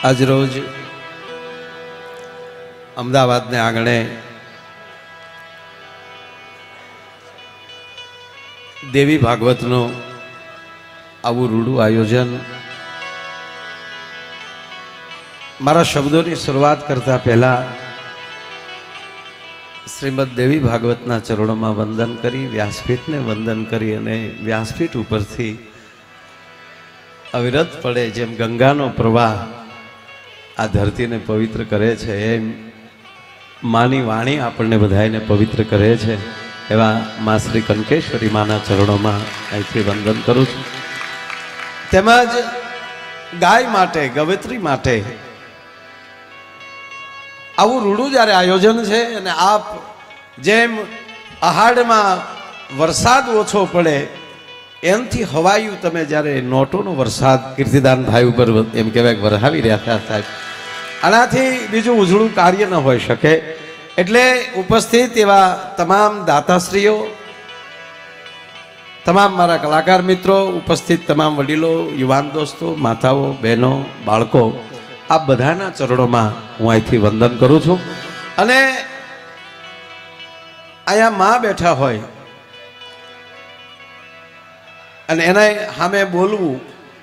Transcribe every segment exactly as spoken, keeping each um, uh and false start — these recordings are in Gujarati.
આજ રોજ અમદાવાદને આંગણે દેવી ભાગવતનું આવું રૂડું આયોજન, મારા શબ્દોની શરૂઆત કરતા પહેલા શ્રીમદ દેવી ભાગવતના ચરણોમાં વંદન કરી, વ્યાસપીઠને વંદન કરી અને વ્યાસપીઠ ઉપરથી અવિરત પડે જેમ ગંગાનો પ્રવાહ આ ધરતીને પવિત્ર કરે છે, એમ માની વાણી આપણને બધાને પવિત્ર કરે છે. એવા મા શ્રી કંકેશ્વરી માના ચરણોમાં અહીંથી વંદન કરું છું. તેમજ ગાય માટે, ગવેત્રી માટે આવું રૂડું જ્યારે આયોજન છે અને આપ જેમ આહાડમાં વરસાદ ઓછો પડે એમથી હવાયું તમે જ્યારે નોટોનો વરસાદ કીર્તિદાન ભાઈ ઉપર એમ કહેવાય વરહાવી રહ્યા હતા સાહેબ, આનાથી બીજું ઉજળું કાર્ય ન હોઈ શકે. એટલે ઉપસ્થિત એવા તમામ દાતાશ્રીઓ, તમામ મારા કલાકાર મિત્રો, ઉપસ્થિત તમામ વડીલો, યુવાન દોસ્તો, માતાઓ, બહેનો, બાળકો, આ બધાના ચરણોમાં હું અહીંથી વંદન કરું છું. અને અહીંયા માં બેઠા હોય અને એના સામે બોલવું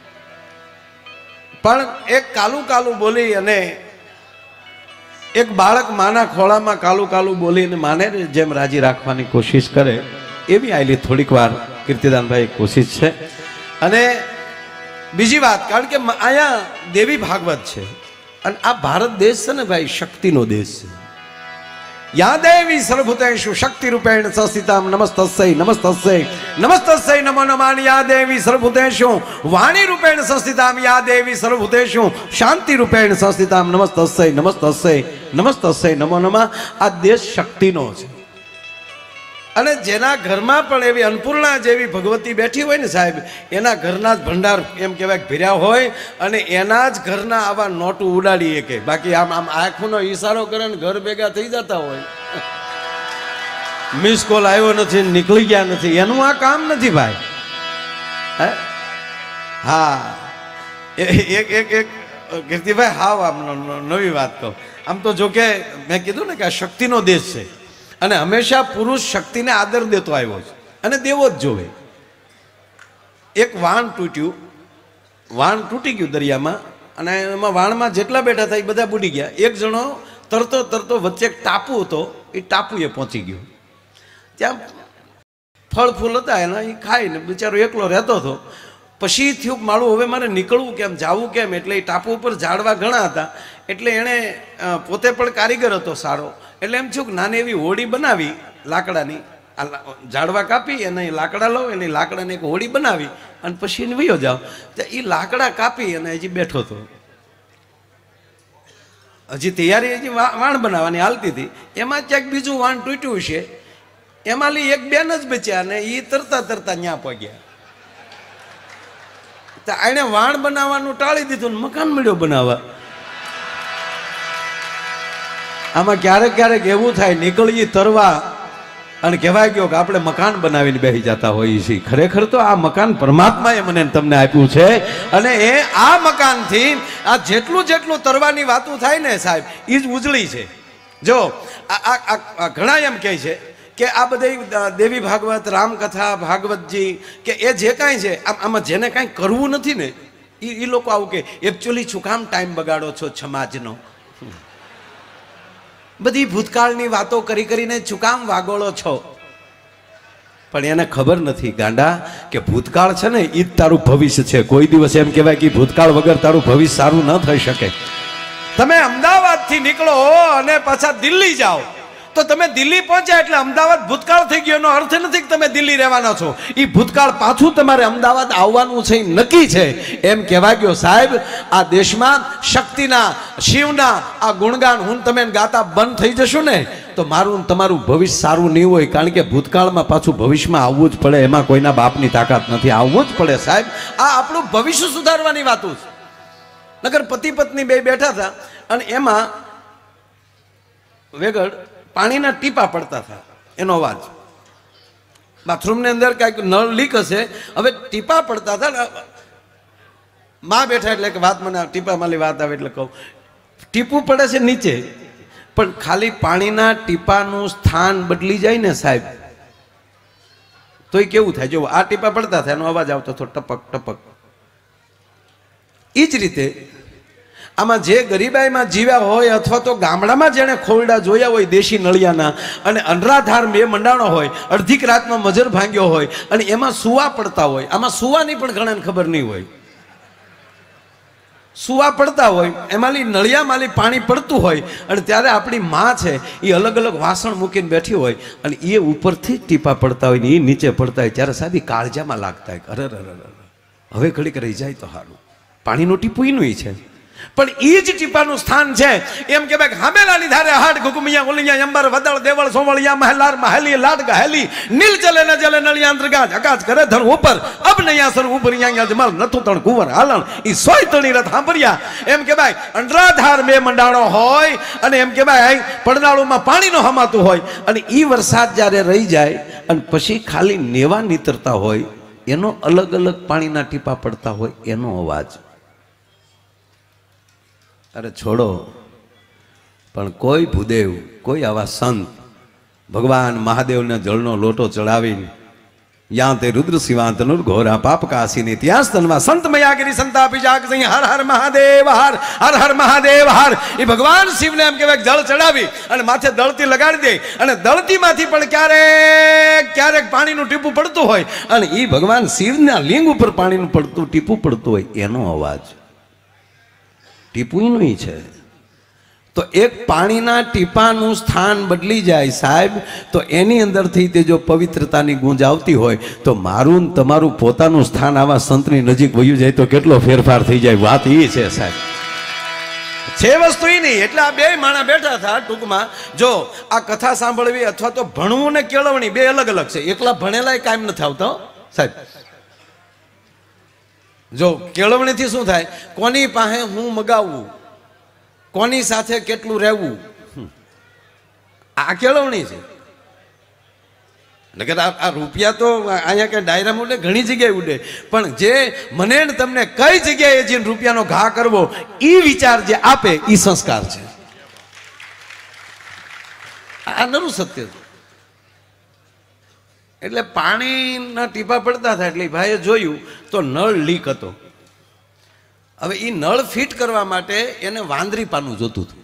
પણ એક કાલું કાલું બોલી અને એક બાળક માના ખોળામાં કાલું કાલું બોલીને માને જેમ રાજી રાખવાની કોશિશ કરે, એવી આયેલી થોડીક વાર કીર્તિદાનભાઈ કોશિશ છે. અને બીજી વાત, કારણ કે અહીંયા દેવી ભાગવત છે અને આ ભારત દેશ છે ને ભાઈ, શક્તિનો દેશ છે. યા દેવી સર્વભૂતેષુ શક્તિ રૂપેણ સંસ્થિતામ નમસ્તસ્यै નમસ્તસ્यै નમસ્તસ્यै નમો નમઃ. યા દેવી સર્વભૂતેષુ વાણી રૂપેણ સંસ્થિતામ યા દેવી સર્વભૂતેષુ શાંતિ રૂપેણ સંસ્થિતામ નમસ્તસ્यै નમસ્તસ્यै નમસ્તસ્यै નમો નમઃ. આ દેશ શક્તિનો છે અને જેના ઘરમાં પણ એવી અન્નપૂર્ણા જેવી ભગવતી બેઠી હોય ને સાહેબ, એના ઘરના જ ભંડાર એમ કહેવાય ભર્યા હોય અને એના જ ઘરના આવા નોટું ઉડાડી શકે. બાકી આમ આમ આંખનો ઈશારો કરે ને ઘર ભેગા થઈ જતા હોય, મિસ કોલ આવ્યો નથી, નીકળી ગયા નથી, એનું આ કામ નથી ભાઈ. હા, એક એક એક કીર્તિભાઈ, હાવ આમ નવી વાત કહું. આમ તો જો કે મેં કીધું ને કે આ શક્તિનો દેશ છે અને હંમેશા પુરુષ શક્તિને આદર દેતો આવ્યો છે અને દેવો જ જોવે. એક વાણ તૂટ્યું, વાણ તૂટી ગયું દરિયામાં અને એમાં વાણમાં જેટલા બેઠા હતા એ બધા બુડી ગયા. એક જણો તરતો તરતો વચ્ચે એક ટાપુ હતો, એ ટાપુએ પહોંચી ગયો. ત્યાં ફળ ફૂલ હતા એના, એ ખાઈને બિચારો એકલો રહેતો હતો. પછી થયું માળું હવે મારે નીકળવું કેમ, જાવું કેમ, એટલે એ ટાપુ ઉપર ઝાડવા ઘણા હતા એટલે એણે પોતે પણ કારીગર હતો સારો, એટલે એમ થયું કે નાની એવી હોડી બનાવી લાકડાની, ઝાડવા કાપી અને લાકડા લો, એની લાકડાની એક હોડી બનાવી અને પછી એને વયો જાઓ. તો એ લાકડા કાપી અને હજી બેઠો હતો, હજી તૈયારી હજી વાણ બનાવવાની હાલતી હતી. એમાં ક્યાંક બીજું વાણ તૂટ્યું છે, એમાં લી એક બેન જ બચ્યા અને એ તરતા તરતા ન્યા પગ્યા. તો એને વાણ બનાવવાનું ટાળી દીધું ને મકાન મળ્યો બનાવવા. આમાં ક્યારેક ક્યારેક એવું થાય, નીકળીએ તરવા અને કહેવાય ગયો કે આપણે મકાન બનાવીને બેસી જતા હોઈએ છીએ. ખરેખર તો આ મકાન પરમાત્માએ મને તમને આપ્યું છે અને એ આ મકાનથી આ જેટલું જેટલું તરવાની વાતું થાય ને સાહેબ, એ જ ઉજળી છે. જો આ ઘણા એમ કહે છે કે આ બધી દેવી ભાગવત, રામકથા, ભાગવતજી કે એ જે કાંઈ છે આમાં જેને કાંઈ કરવું નથી ને એ એ લોકો આવું કે એકચ્યુઅલી શું કામ ટાઈમ બગાડો છો સમાજનો, બધી ભૂતકાળની વાતો કરી કરીને ચુકામ વાગોળો છો. પણ એને ખબર નથી ગાંડા કે ભૂતકાળ છે ને એ જ તારું ભવિષ્ય છે. કોઈ દિવસ એમ કહેવાય કે ભૂતકાળ વગર તારું ભવિષ્ય સારું ન થઈ શકે. તમે અમદાવાદથી નીકળો અને પાછા દિલ્હી જાઓ તો તમે દિલ્હી પહોંચ્યા એટલે અમદાવાદ ભૂતકાળ થઈ ગયો, એનો અર્થ નથી કે તમે દિલ્હી રહેવાના છો. એ ભૂતકાળ પાછું તમારે અમદાવાદ આવવાનું છે, નક્કી છે. એમ કહેવા ગયો સાહેબ, આ દેશમાં શક્તિના, શિવના આ ગુણગાન હું તમે ગાતા બંધ થઈ જશું ને તો મારું તમારું ભવિષ્ય સારું નહીં હોય. કારણ કે ભૂતકાળમાં પાછું ભવિષ્યમાં આવવું જ પડે, એમાં કોઈના બાપની તાકાત નથી, આવવું જ પડે સાહેબ. આ આપણું ભવિષ્ય સુધારવાની વાતું છે. નગર પતિ પત્ની બે બેઠા હતા અને એમાં વેગડ પાણીના ટીપા પડતા હતા, એનો અવાજ. બાથરૂમની અંદર કાંઈક નળ લીક હશે, હવે ટીપા પડતા હતા. માં બેઠા એટલે કે વાત મને ટીપા માલી વાત આવે એટલે કહું, ટીપું પડે છે નીચે, પણ ખાલી પાણીના ટીપાનું સ્થાન બદલી જાય ને સાહેબ, તો એ કેવું થાય? જો આ ટીપા પડતા થાય એનો અવાજ આવતો હતો ટપક ટપક. એ જ રીતે આમાં જે ગરીબાઈમાં જીવ્યા હોય અથવા તો ગામડામાં જેણે ખોરડા જોયા હોય દેશી નળિયાના, અને અનરાધાર બે મંડાણો હોય, અડધીક રાતનો મજર ભાંગ્યો હોય અને એમાં સુવા પડતા હોય, આમાં સુવાની પણ ઘણાને ખબર નહીં હોય, સુવા પડતા હોય એમાંલી નળિયામાંલી પાણી પડતું હોય, અને ત્યારે આપણી માં છે એ અલગ અલગ વાસણ મૂકીને બેઠી હોય અને એ ઉપરથી ટીપા પડતા હોય ને એ નીચે પડતા હોય, ત્યારે સાહેબ કાળજામાં લાગતા હોય, અરે અરે હવે ઘડીક રહી જાય તો સારું. પાણીનું ટીપું એનું છે, પણ એ જ ટીપાનું સ્થાન છે. એમ કે ભાઈ હામેલાની ધારે હાડ ઘુકમિયા ઓલિયા અંબર વદળ દેવળ સોમળિયા મહેલાર મહેલી લાડ ગહેલી નીલ જલે ન જલે નળિયાંત્ર ગાજ આકાશ કરે ધર ઉપર અબ નયા સર ઉપર યા જમાલ નથું તણ કુંવર હાલણ ઈ સોય તણી રથ સાંભળ્યા. એમ કે ભાઈ અંડરાધાર બે મંડાણો હોય અને એમ કે ભાઈ પડનાળુમાં પાણીનો હમાતું હોય અને ઈ વરસાદ જ્યારે રહી જાય અને પછી ખાલી નેવા નીતરતા હોય, એનો અલગ અલગ પાણીના ટીપા પડતા હોય એનો અવાજ. અરે છોડો, પણ કોઈ ભૂદેવ, કોઈ આવા સંત ભગવાન મહાદેવને જળનો લોટો ચડાવીને યાં તે રુદ્ર શિવાંત નુર ઘોરા પાપ કાશીની ત્યાં સ્તનમાં સંત મયાગીરી સંતાપી જાગ સિંહ હર હર મહાદેવ હર હર હર મહાદેવ હર. એ ભગવાન શિવને એમ કહેવાય જળ ચડાવી અને માથે દળતી લગાડી દે, અને દળતીમાંથી પણ ક્યારેક ક્યારેક પાણીનું ટીપું પડતું હોય અને એ ભગવાન શિવના લિંગ ઉપર પાણીનું પડતું ટીપું પડતું હોય એનો અવાજ. ટીપું છે તો એક પાણીના ટીપાનું સ્થાન બદલી જાય સાહેબ, તો એની અંદરથી તે જો પવિત્રતાની ગુંજ આવતી હોય તો મારું તમારું પોતાનું સ્થાન આવા સંતની નજીક વયું જાય તો કેટલો ફેરફાર થઈ જાય. વાત એ છે સાહેબ, છે વસ્તુ એ નહીં. એટલે આ બે માણા બેઠા હતા. ટૂંકમાં જો આ કથા સાંભળવી અથવા તો ભણવું ને કેળવણી બે અલગ અલગ છે. એકલા ભણેલા કાયમ નથી આવતો સાહેબ. જો કેળવણીથી શું થાય, કોની પાસે હું મગાવવું, કોની સાથે કેટલું રહેવું, આ કેળવણી છે. એટલે આ રૂપિયા તો અહીંયા કે ડાયરામાં ઉડે, ઘણી જગ્યાએ ઉડે, પણ જે મને તમને કઈ જગ્યાએ જઈને રૂપિયાનો ઘા કરવો એ વિચાર જે આપે એ સંસ્કાર છે. આ નરું સત્ય છે. એટલે પાણીના ટીપા પડતા હતા એટલે ભાઈએ જોયું તો નળ લીક હતો. હવે એ નળ ફિટ કરવા માટે એને વાંદરી પાનું જોતું હતું.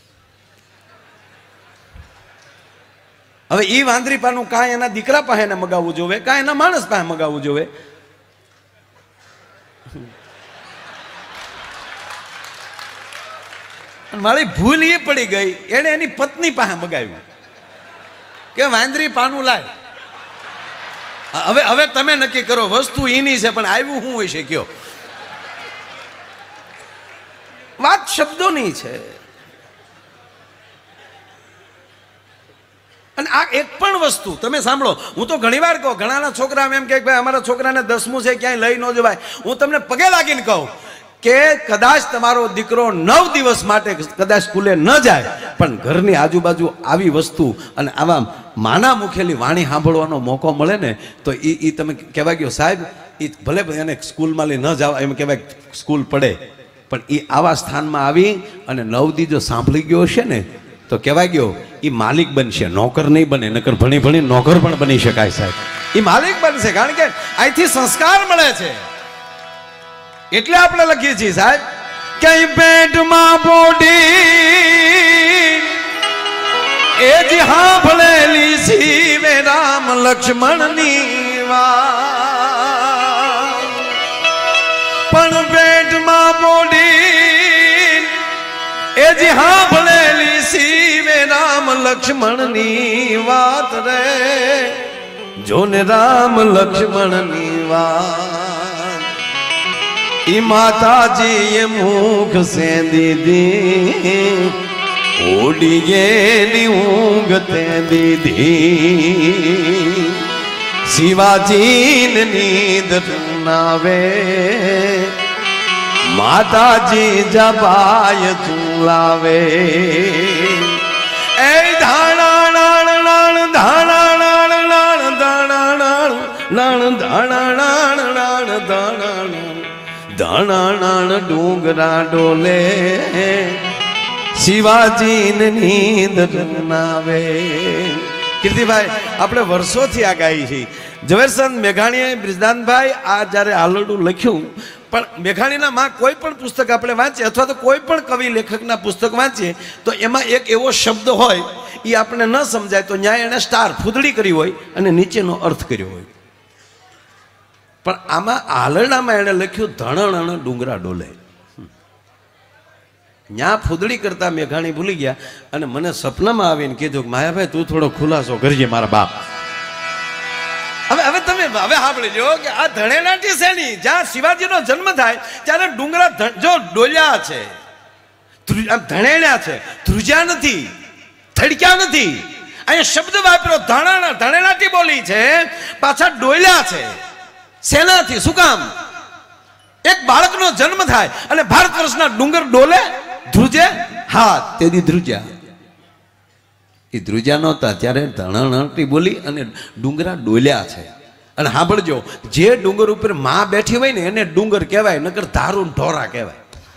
હવે એ વાંદરી પાનું કાંઈ એના દીકરા પાસે એને મગાવવું જોવે, કાંઈ એના માણસ પાસે મગાવવું જોવે. મારી ભૂલ એ પડી ગઈ, એને એની પત્ની પાસે મગાવ્યું કે વાંદરી પાનું લાય. હવે હવે તમે નક્કી કરો, વસ્તુ એની છે પણ આવ્યું શું હોય છે કયો? વાત શબ્દોની છે. અને આ એક પણ વસ્તુ તમે સાંભળો, હું તો ઘણી વાર કહું, ઘણાના છોકરા એમ કે ભાઈ અમારા છોકરાને દસમું છે ક્યાંય લઈ ન જવાય. હું તમને પગે લાગીને કહું કે કદાચ તમારો દીકરો નવ દિવસ માટે કદાચ સ્કૂલે ન જાય, પણ ઘરની આજુબાજુ આવી વસ્તુ અને આવા માના મુખેલી વાણી સાંભળવાનો મોકો મળે ને તો એ એ તમે કહેવાય ગયો સાહેબ, એ ભલે એને સ્કૂલમાં લઈ ન જાવ એમ કહેવાય સ્કૂલ પડે, પણ એ આવા સ્થાનમાં આવી અને નવદી જો સાંભળી ગયો હશે ને તો કહેવાય ગયો એ માલિક બનશે, નોકર નહીં બને. નકર ભણી ભણી નોકર પણ બની શકાય સાહેબ. એ માલિક બનશે, કારણ કે અહીંથી સંસ્કાર મળે છે. એટલે આપણે લખીએ છીએ સાહેબ, કઈ પેટમાં બોડી એ જ સાંભળેલી શિવે રામ લક્ષ્મણની વાત, પણ પેટમાં બોડી એ જ સાંભળેલી શિવે રામ લક્ષ્મણની વાત રે, જોને રામ લક્ષ્મણની વાત. ઈ માતાજીએ મુખ સે દીધી ઓડીએ ની ઊંઘ તે દીધી, શિવાજીને નીંદ નાવે માતાજી જબાય ચુલાવે. એ ધાણા નાણ નાણ ધાણા નાણ નાણ ધાણા નાણ નાણ ધાણા નાણ નાણ ધાણા ધણણ ડુંગરા ડોલે શિવાજી નીંદ નાવે. કીર્તિભાઈ આપણે વર્ષોથી આ ગાઈ છે. ઝવેરચંદ મેઘાણીએ બ્રિજદાનભાઈ આ જ્યારે આલરડું લખ્યું, પણ મેઘાણીના માં કોઈ પણ પુસ્તક આપણે વાંચીએ અથવા તો કોઈ પણ કવિ લેખકના પુસ્તક વાંચીએ તો એમાં એક એવો શબ્દ હોય એ આપણે ન સમજાય તો ન્યાય એને સ્ટાર ફૂદડી કરી હોય અને નીચેનો અર્થ કર્યો હોય. પણ આમાં આલરડામાં એણે લખ્યું ધણણ ડુંગરા ડોલે. ન્યા ફૂદડી કરતા મેઘાણી ભૂલી ગયા અને મને સપનામાં આવીને કીધું કે માયાભાઈ તું થોડો ખુલાસો કરજે મારા બાપ. હવે હવે તમે હવે સાંભળી લો કે આ ધણેલાટી છે ની જ્યાં શિવાજીનો જન્મ થાય ત્યારે ડુંગરા જો ડોલ્યા છે, ધણેલા છે, ધ્રુજ્યા નથી, થડક્યા નથી. અહીંયા શબ્દ વાપર્યો ધણા ધણેલાટી બોલી છે, પાછા ડોલ્યા છે. સેનાથી શું કામ? એક બાળકનો જન્મ થાય અને ભારત વર્ષના ડુંગર ડોલે ધ્રુજે. હા, તેથી ધ્રુજ્યા. એ ધ્રુજ્યા નહોતા ત્યારે ધણણટી બોલી અને ડુંગરા ડોલ્યા છે. અને સાંભળજો, જે ડુંગર ઉપર માં બેઠી હોય ને એને ડુંગર કહેવાય, નકર ધારું ઢોરા કહેવાય.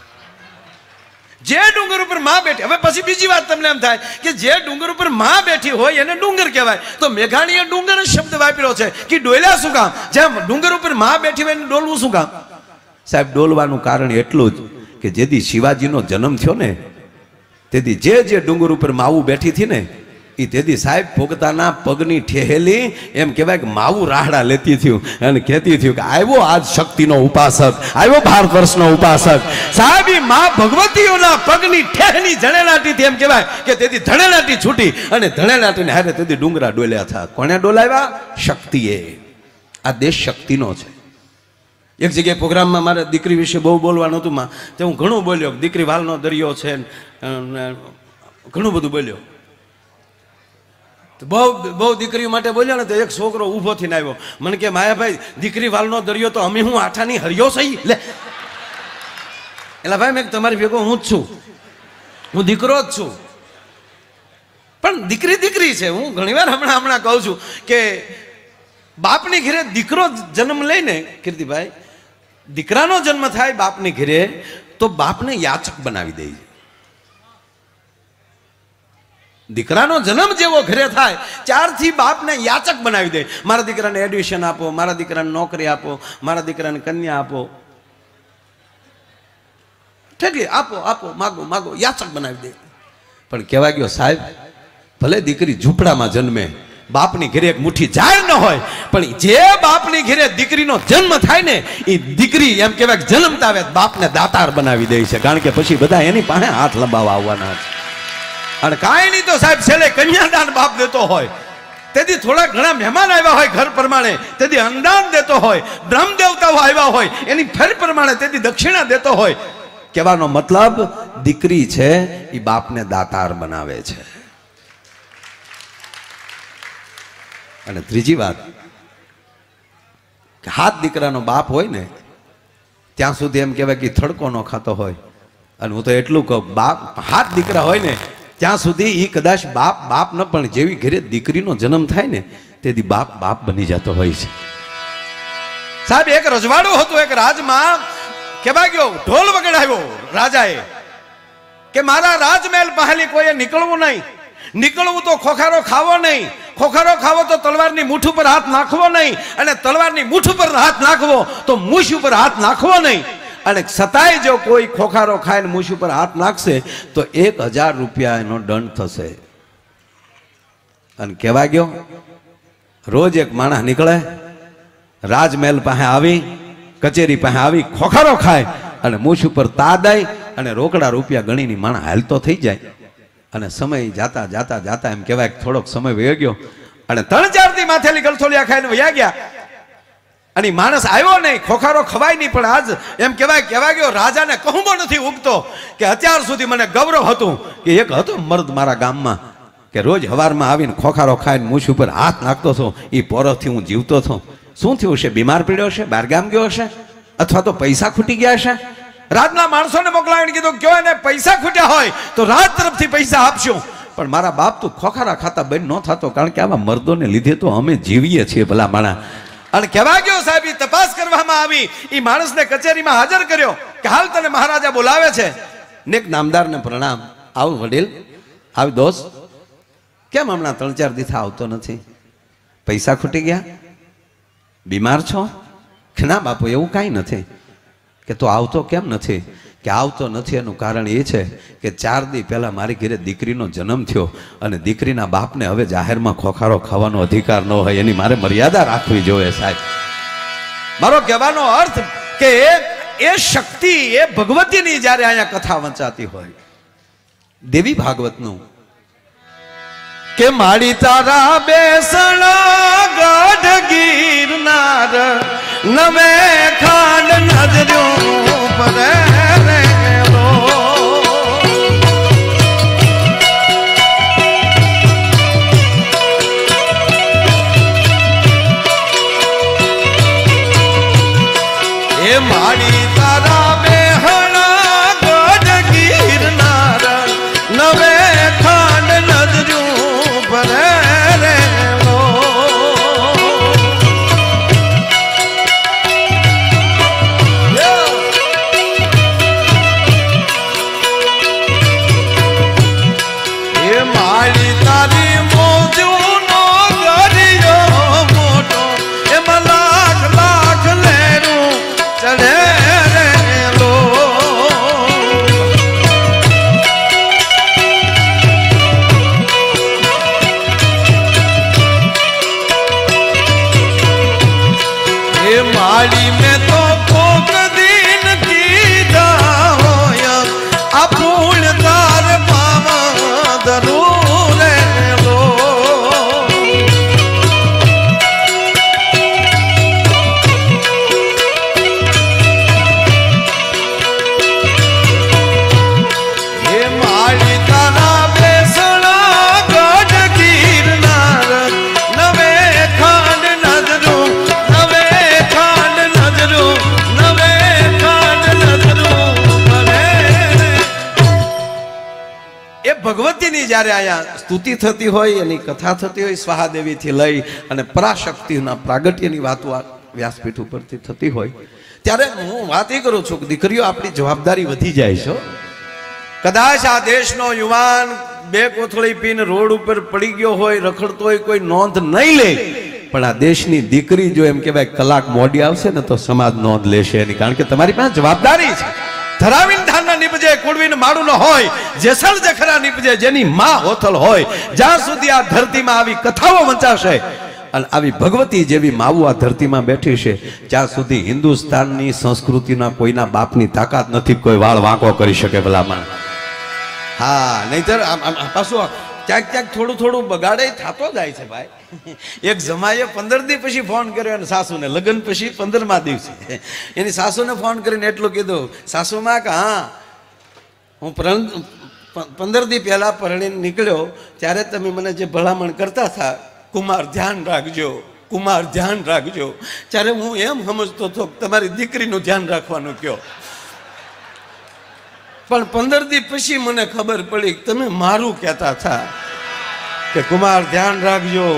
જે ડુંગર ઉપર માં બેઠી, હવે પછી બીજી વાત તમને એમ થાય કે જે ડુંગર ઉપર માં બેઠી હોય એને ડુંગર કહેવાય. તો મેઘાણીએ ડુંગર શબ્દ વાપર્યો છે કે ડોલ્યા શું કામ? જેમ ડુંગર ઉપર માં બેઠી હોય એને ડોલવું શું કામ? સાહેબ, ડોલવાનું કારણ એટલું જ કે જેથી શિવાજીનો જન્મ થયો ને તેથી જે જે ડુંગર ઉપર માવું બેઠી હતી ને એ તેથી સાહેબ પોતાના પગની ઠેહેલી એમ કહેવાય કે માવું રાહડા લેતી થયું અને કહેતી થયું કે આવ્યો આજ શક્તિનો ઉપાસક, આવ્યો ભારત વર્ષનો ઉપાસક. સાહેબ, એ મા ભગવતીઓના પગની ઠેહની ધણેલાટીથી એમ કહેવાય કે તેથી ધણેલાટી છૂટી અને ધણેલાટીને હારે તેથી ડુંગરા ડોલ્યા થયા. કોને ડોલાવ્યા? શક્તિએ. આ દેશ શક્તિનો છે. એક જગ્યાએ પ્રોગ્રામમાં મારે દીકરી વિશે બહુ બોલવાનું હતું માં, તો હું ઘણું બોલ્યો. દીકરી વાલનો દરિયો છે, ઘણું બધું બોલ્યો. બહુ બહુ દીકરીઓ માટે બોલ્યો ને તો એક છોકરો ઊભો થઈને આવ્યો, મને કે માયાભાઈ દીકરી વાલનો દરિયો તો અમે હું આઠાની હરિયો સહી લે. એટલે ભાઈ મેં તમારી ભેગો હું જ છું, હું દીકરો જ છું. પણ દીકરી દીકરી છે. હું ઘણીવાર હમણાં હમણાં કહું છું કે બાપની ઘરે દીકરો જન્મ લઈને કીર્તિભાઈ, દીકરાનો જન્મ થાય બાપની ઘરે તો બાપને યાચક બનાવી દે. દીકરાનો જન્મ જેવો ઘરે થાય ત્યારથી બાપને યાચક બનાવી દે. મારા દીકરાને એડમિશન આપો, મારા દીકરાને નોકરી આપો, મારા દીકરાને કન્યા આપો, ઠેકી આપો આપો, માગો માગો, યાચક બનાવી દે. પણ કહેવા ગયો સાહેબ, ભલે દીકરી ઝૂંપડામાં જન્મે, બાપની ઘરે એક મુઠ્ઠી ઝાડ ન હોય, પણ જે બાપની ઘરે દીકરીનો જન્મ થાય ને એ દીકરી એમ કહેવાય કે જન્મતા આવે બાપને દાતાર બનાવી દે છે. કારણ કે પછી બધા એની પાસે હાથ લંબાવવા આવવાના છે. અને કાંઈ નહીં તો સાહેબ છેલ્લે કન્યાદાન બાપ દેતો હોય, તેથી થોડા ઘણા મહેમાન આવ્યા હોય ઘર પ્રમાણે તેથી અન્નદાન દેતો હોય, બ્રહ્મ દેવતાઓ આવ્યા હોય એની ફેર પ્રમાણે તેથી દક્ષિણા દેતો હોય. કહેવાનો મતલબ દીકરી છે એ બાપને દાતાર બનાવે છે. અને ત્રીજી વાત, હાથ દીકરાનો બાપ હોય ને ત્યાં સુધી એમ કહેવાય કે થડકો ન ખાતો હોય. અને હું તો એટલું કહું, બાપ હાથ દીકરા હોય ને ત્યાં સુધી એ કદાચ બાપ બાપ ન પણ જેવી ઘરે દીકરીનો જન્મ થાય ને તેથી બાપ બાપ બની જતો હોય છે. સાહેબ, એક રજવાડું હતું, એક રાજમાં કહેવાય ગયો ઢોલ વગાડાયો રાજાએ કે મારા રાજમહેલ પહેલી કોઈએ નીકળવું નહીં, નીકળવું તો ખોખારો ખાવો નહીં, ખોખારો ખાવો તો તલવારની મૂઠ ઉપર હાથ નાખવો નહીં, અને તલવારની મૂઠ ઉપર હાથ નાખવો તો મૂછ ઉપર હાથ નાખવો નહીં. અને છતાંય જો કોઈ ખોખારો ખાઈને મૂછ ઉપર હાથ નાખશે તો એક હજાર રૂપિયા એનો દંડ થશે. અને કહેવા ગયો રોજ એક માણસ નીકળે રાજમહેલ પાસે આવી, કચેરી પાસે આવી, ખોખારો ખાય અને મૂછ ઉપર તાદાય અને રોકડા રૂપિયા ગણીની માણસ હાલતો થઈ જાય. અને સમય જાતા જાતા જાતા એમ કહેવાય કે થોડોક સમય વયો ગયો અને ત્રણ ચાર દી માથેલી ગલથોલિયા ખાઈને વયા ગયા. અને માણસ આવ્યો નહીં, ખોખારો ખવાય નહીં. પણ આજ એમ કહેવાય કહેવા ગયો રાજાને કહુંબો નથી ઉગતો કે અત્યાર સુધી મને ગૌરવ હતું કે એક હતો મર્દ મારા ગામમાં કે રોજ હવારમાં આવીને ખોખારો ખાઈને મૂછ ઉપર હાથ નાખતો હતો. એ પોરોથી હું જીવતો હતો. શું થયું હશે? બીમાર પડ્યો હશે, બહાર ગામ ગયો હશે, અથવા તો પૈસા ખૂટી ગયા હશે. રાજના માણસોને મોકલાવીને કીધું કે એને પૈસા ખૂટ્યા હોય તો રાજ તરફથી પૈસા આપશું. પણ મારા બાપ તો ખોખારા ખાતા બંધ ન થતો, કારણ કે આવા મર્દોને લીધે તો અમે જીવીએ છીએ ભલા માણા. અને કહેવા ગયો સાહેબ ઈ તપાસ કરવામાં આવી, ઈ માણસને કચેરીમાં હાજર કર્યો કે હાલ તને મહારાજા બોલાવે છે. ને એક નામદારને પ્રણામ. આવ વડીલ, આવ દોસ્ત, કેમ હમણાં ત્રણ ચાર દિવસ આવતો નથી? પૈસા ખૂટી ગયા? બીમાર છો? કે ના બાપુ એવું કાંઈ નથી. કે તો આવતો કેમ નથી? કે આવતો નથી એનું કારણ એ છે કે ચાર દી પહેલા મારી ઘરે દીકરીનો જન્મ થયો અને દીકરીના બાપને હવે જાહેરમાં ખોખારો ખાવાનો અધિકાર ન હોય, એની મારે મર્યાદા રાખવી જોઈએ સાહેબ. મારો કહેવાનો અર્થ કે એ શક્તિ એ ભગવતીની જ્યારે અહીંયા કથા વંચાતી હોય, દેવી ભાગવતનું કે માડી તારા બેસણ ગઢ ગિરનાર નવે ખાંડ નજર્યું પરે રેલો. એ માડી તારા બેહણ ગઢ ગિરનાર નવે ખાંડ નજર્યું પરે રેલો. माड़ी में तो कोक दिन की होया अपूर्णदार पावा जरूर लो. हे माड़ी तारा बेसणा गढ़ गिरनार नवे खांड नजरू ભગવતીની જ્યારે આયા સ્તુતિ થતી હોય, એની કથા થતી હોય, સ્વાહાદેવીથી લઈ અને પરાશક્તિના પ્રાગટ્યની વાતો વ્યાસપીઠ ઉપરથી થતી હોય, ત્યારે હું વાત એ કરું છું કે દીકરીઓ આપણી જવાબદારી વધી જાય છે. કદાચ આ દેશનો યુવાન બે કોથળી પીને રોડ ઉપર પડી ગયો હોય, રખડતો હોય, કોઈ નોંધ નહીં લે, પણ આ દેશની દીકરી જો એમ કહેવાય કલાક મોડી આવશે ને તો સમાજ નોંધ લેશે એની, કારણ કે તમારી પાસે જવાબદારી છે. ધરાવીન ધાન નીપજે કુળવીન માડું ન હોય, જેસલ જખરા નીપજે જેની માં હોથલ હોય. જ્યાં સુધી આ ધરતીમાં આવી કથાઓ વંચાશે અને આવી ભગવતી જેવી માવું આ ધરતીમાં બેઠી છે, ત્યાં સુધી હિન્દુસ્તાનની સંસ્કૃતિના કોઈના બાપની તાકાત નથી કોઈ વાળ વાંકો કરી શકે ભલામણ. હા, નહીતર પાછું ક્યાંક ક્યાંક થોડું થોડું બગાડે થતો જાય છે ભાઈ. એક જમાઈએ પંદર દી પછી ફોન કર્યો અને સાસુને, લગ્ન પછી પંદરમા દિવસે એની સાસુને ફોન કરીને એટલું કીધું, સાસુમાં કે હા હું પંદર દી પહેલા પરણીને નીકળ્યો ત્યારે તમે મને જે ભલામણ કરતા હતા, કુમાર ધ્યાન રાખજો, કુમાર ધ્યાન રાખજો, ત્યારે હું એમ સમજતો હતો કે તમારી દીકરીનું ધ્યાન રાખવાનું કયો, પણ પંદર દી પછી મને ખબર પડી કે તમે મારું કહેતા હતા કે કુમાર ધ્યાન રાખજો.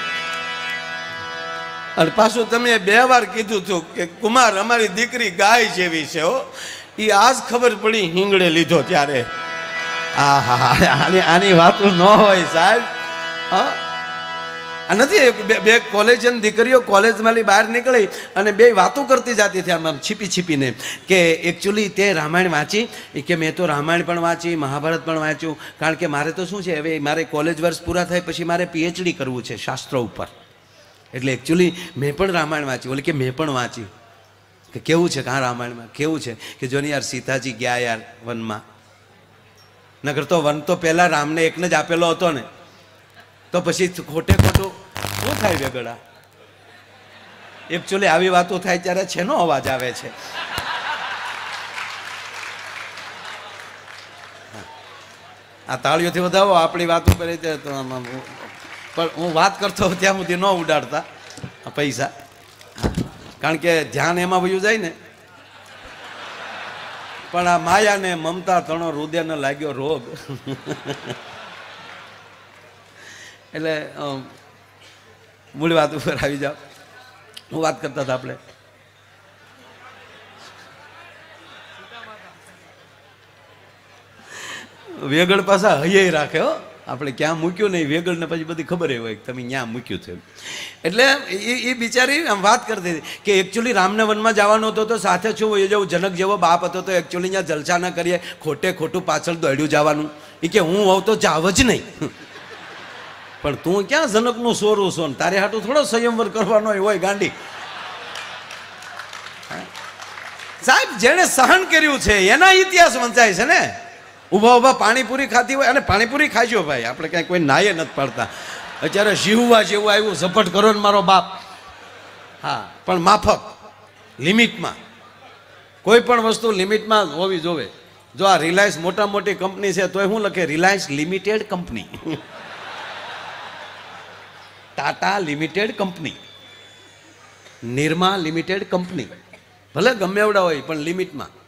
અને પાછું તમે બે વાર કીધું હતું કે કુમાર અમારી દીકરી ગાય જેવી છે હો. એ આજ ખબર પડી હિંગડે લીધો ત્યારે. આ હા, આની વાતો ન હોય સાહેબ. હા, આ નથી બે કોલેજ દીકરીઓ કોલેજમાંથી બહાર નીકળી અને બે વાતો કરતી જતી હતી આમ આમ છીપી છીપીને કે એકચ્યુઅલી તે રામાયણ વાંચી કે મેં તો રામાયણ પણ વાંચી, મહાભારત પણ વાંચ્યું, કારણ કે મારે તો શું છે હવે મારે કોલેજ વર્ષ પૂરા થાય પછી મારે પીએચડી કરવું છે શાસ્ત્રો ઉપર, એટલે એકચ્યુઅલી મેં પણ રામાયણ વાંચી. ઓલી કે મેં પણ વાંચી. કે કેવું છે કાં રામાયણમાં કેવું છે કે જો ને યાર સીતાજી ગયા યાર વનમાં, નગર તો વન તો પહેલાં રામને એકને જ આપેલો હતો ને, તો પછી ખોટે ખોટું શું થાય વેગડા. એકચ્યુઅલી આવી વાતો થાય ત્યારે છેનો અવાજ આવે છે. આ તાળીઓથી વધાવો આપણી વાતો કરી પણ હું વાત કરતો ત્યાં સુધી ન ઉડાડતા પૈસા, કારણ કે ધ્યાન એમાં વયું જાય ને. પણ આ માયા ને મમતા તણો હૃદયને લાગ્યો રોગ, એટલે મૂળ વાત ઉપર આવી જાઓ. હું વાત કરતા હતા આપણે વેગળ પાછા હૈયે રાખે હો, આપણે ક્યાં મૂક્યું ને વેગળ ને પછી બધી ખબર હોય તમે ક્યાં મૂક્યું છે. એટલે એ એ બિચારી આમ વાત કરતી હતી કે એકચ્યુઅલી રામને વનમાં જવાનો હતો તો સાથે છું એ જેવું જનક જેવો બાપ હતો તો એકચ્યુઅલી ત્યાં જલસા ના કરીએ, ખોટે ખોટું પાછળ દોડ્યું જવાનું. એ કે હું હોઉં તો જાવ જ નહીં. પણ તું ક્યાં જનકનું સોરું છો ને તારે હાટું થોડો સંયમવર કરવાનો હોય ગાંડી. સાહેબ જેણે સહન કર્યું છે એના ઇતિહાસ વંચાય છે ને. ઊભા ઊભા પાણીપુરી ખાતી હોય, અને પાણીપુરી ખાજો ભાઈ, આપણે કાંઈ કોઈ નાયે નથી પાડતા. અત્યારે શિવવા જેવું આવ્યું, ઝપટ કરો ને મારો બાપ. હા, પણ માફક, લિમિટમાં. કોઈ પણ વસ્તુ લિમિટમાં હોવી જોવે. જો આ રિલાયન્સ મોટા મોટી કંપની છે તોય શું લખે? Reliance limited company, Tata limited company, Nirma limited company. ભલે ગમે એવડા હોય પણ લિમિટમાં.